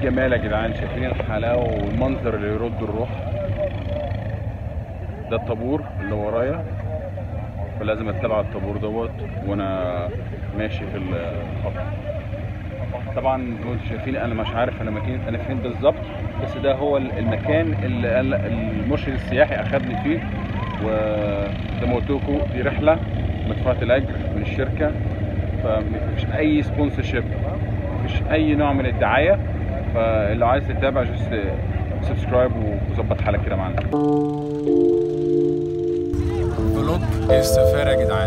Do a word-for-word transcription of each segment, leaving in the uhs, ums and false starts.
الجمال يا جدعان، شايفين الحلاوه والمنظر اللي يرد الروح. ده الطابور اللي ورايا، فلازم اتبع الطابور دوت وانا ماشي في الخط. طبعا زي ما انتم شايفين انا مش عارف انا مكان انا فين بالظبط، بس ده هو المكان اللي المرشد السياحي اخذني فيه. وزي ما قلت لكم دي رحله مدفوعه الاجر من الشركه، فمفيش اي سبونسرشيب، مفيش اي نوع من الدعايه. فاللي عايز تتابع جست سبسكرايب وظبط حالك كده معانا. فلوج السفاره يا جدعان.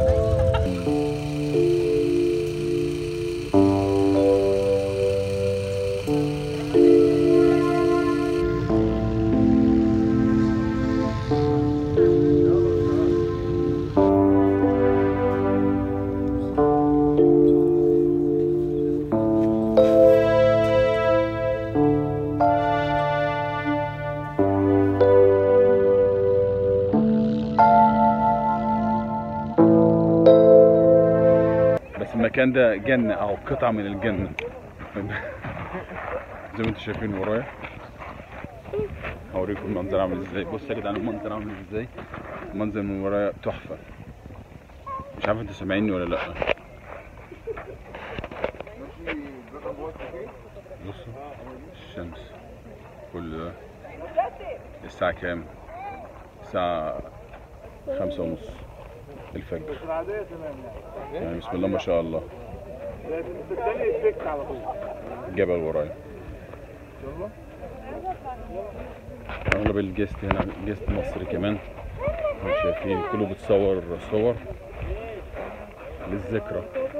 المكان ده جنة او قطعة من الجنة. زي ما انتم شايفين ورايا، هوريكم المنظر عامل ازاي. بصوا يا جدعان المنظر عامل ازاي، المنظر من ورايا تحفة. مش عارف انتوا سامعيني ولا لا. بصوا الشمس، كل ده الساعة كام؟ الساعة خمسة ونص الفجر. يعني بسم الله ما شاء الله. جبل ورايا. اغلب الجست هنا جست مصري كمان، شايفين كله بتصور صور للذكرى.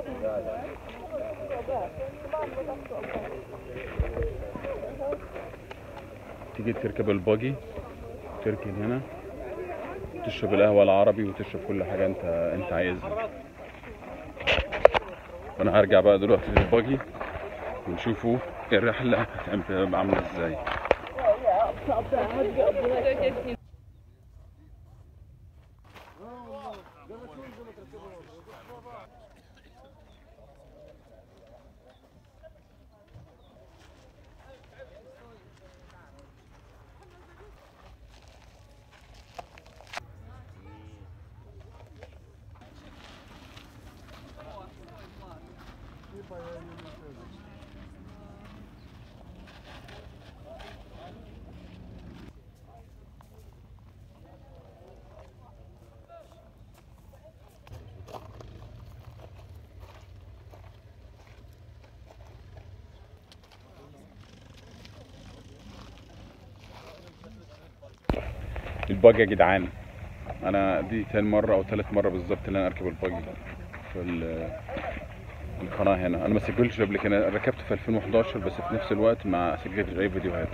تيجي تركب الباجي، تركن هنا، تشرب القهوة العربي وتشرب كل حاجة انت انت عايزها. وانا هرجع بقى دلوقتي للباجي ونشوفوا الرحلة هتبقى عاملة ازاي. الباجي يا جدعان، انا دي تاني مره او تالت مره بالظبط اللي انا اركب الباجي في القناه هنا. انا ما سجلتش قبل كده، ركبت في ألفين وحداشر بس في نفس الوقت ما سجلتش اي فيديوهات.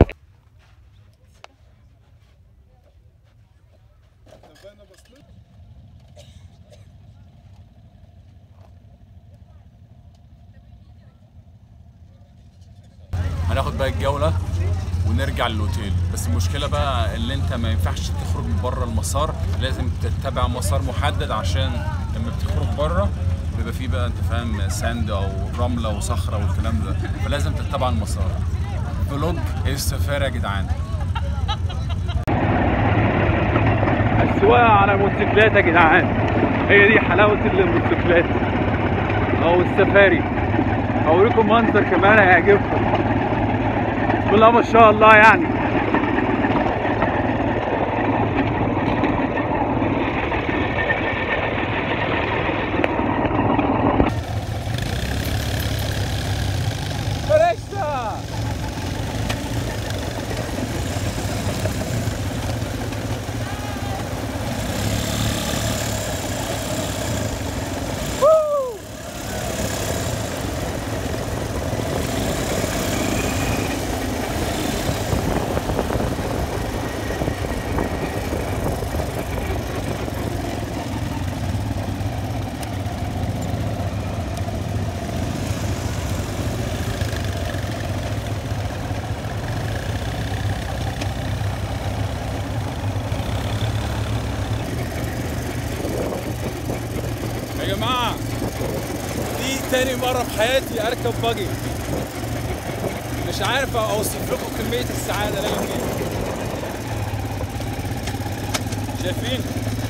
هناخد بقى الجوله ونرجع للاوتيل. بس المشكله بقى اللي انت ما ينفعش تخرج من بره المسار، لازم تتبع مسار محدد، عشان لما بتخرج بره بيبقى فيه بقى انت فاهم ساند او رمله وصخره والكلام ده، فلازم تتبع المسار. فلوج السفاره يا جدعان. السواقه على الموتوسيكلات يا جدعان، هي دي حلاوه الموتوسيكلات او السفاري. هوريكم منظر كمان هيعجبكم. بسم الله ما شاء الله يعني. فرشتة يا جماعة، دي تاني مرة في حياتي أركب باجي. مش مش عارف اوصف لكم كميه السعاده اللي انا فيها. شايفين؟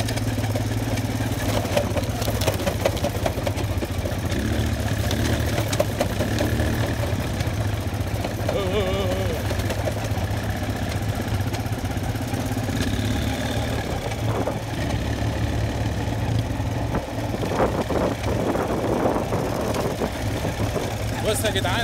بص يا جدعان،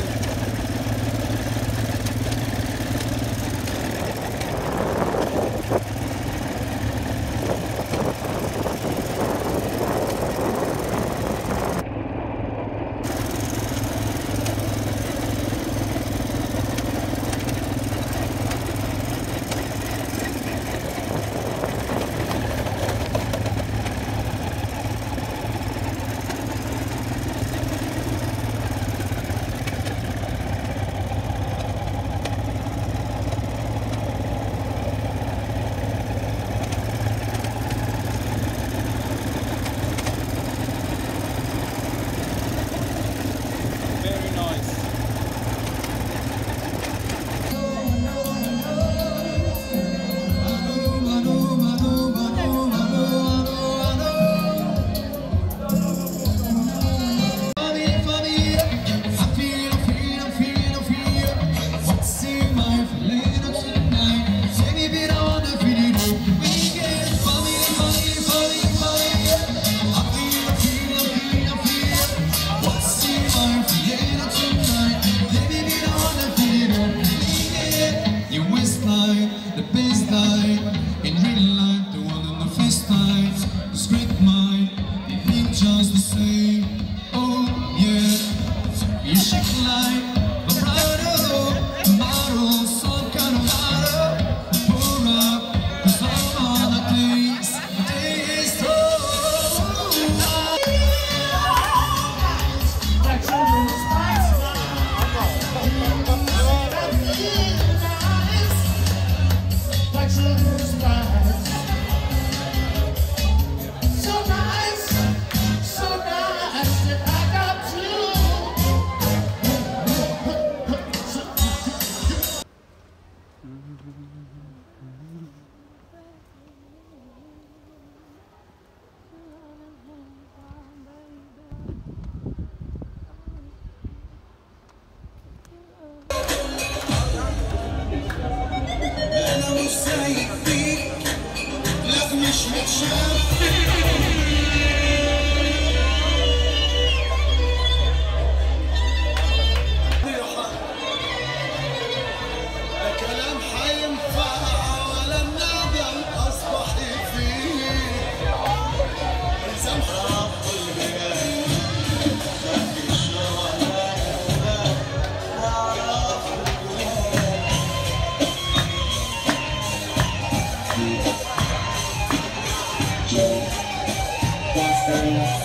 Just